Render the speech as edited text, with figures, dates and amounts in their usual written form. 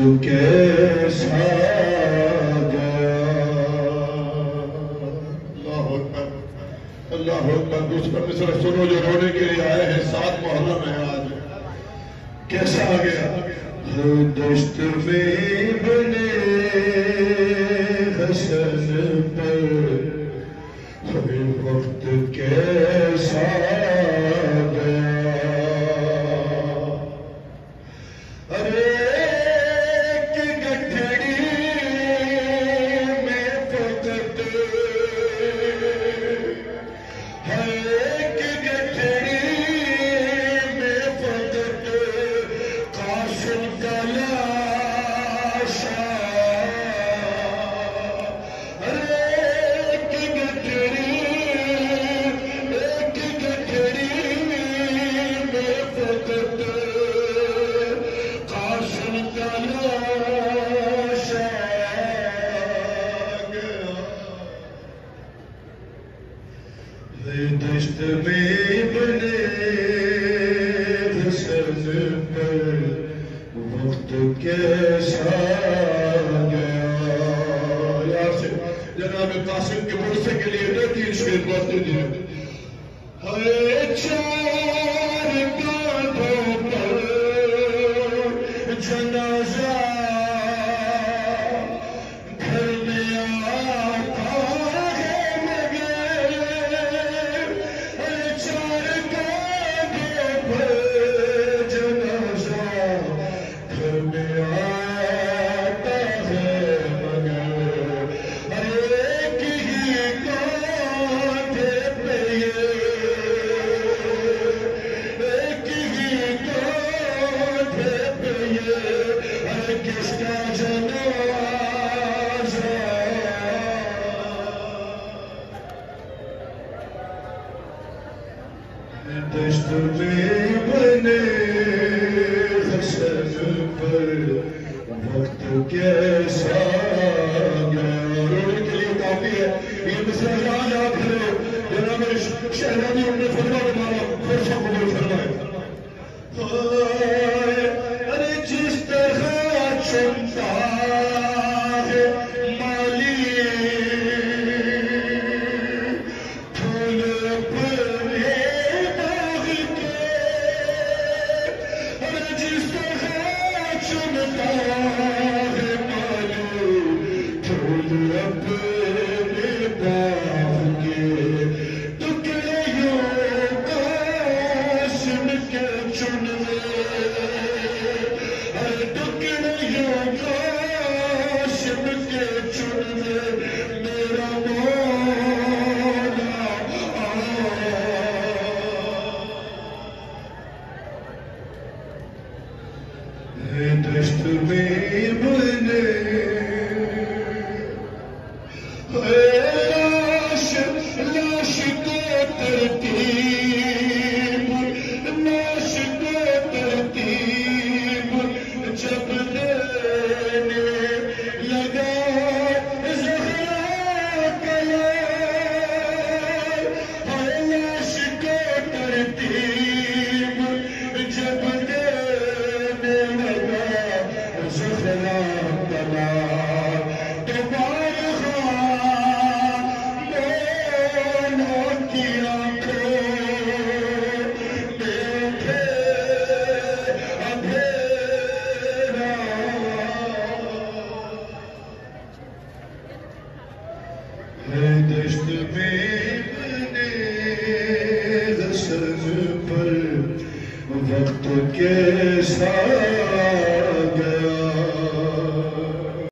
کیسا گیا. اللہ اکبر اللہ اکبر. دوسرا مصرع سنو جو رونے کے لیے آئے ہیں. 7 محرم ہے آج. کیسا گیا دشت میں بنے حسن پر وقت کیسا گیا. ارے ایک گٹھڑی میں فقط ہر ایک گٹھڑی میں فقط قاسم کا لاشا. دشت میں بنے حسن پر وقت کیسا گیا. یار سے جناب قاسم کے مرثے کے لیے 3 شعر پڑھتے دیئے. ہر چار کاندھوں پر جنازہ گھر میں آتا ہے مگر. ہر چار کاندھوں پر جنازہ گھر میں آتا ہے مگر. ہر ایک ہی کاندھے پہ ایک ہی کاندھے پہ کس کا جنازہ. دشت میں بنے حسن پر وقت کیسا گیا. رونے کے لیے کافی ہے. یہ مصرع یاد یاد ہے. جناب شہرانی نے فرمایا ہمارا فرشہ قبول فرمائے. ارے جس طرح چمتا ہے مالی پھول اپنے باغ کے. ارے جس طرح چمتا ہے مالی پھول اپنے باغ کے. ٹکڑے یوں قاسم کے چن میرا مولا دشت میں بنے لاش لاش کو ترتیب لاش کو ترتیب جب دینے لگا زہرا کا یار. لاش کو ترتیب جب دینے لگا زہرا کا یار. دوبارہ مولا کی آنکھوں دشت میں بنے حسن پر وقت کیسا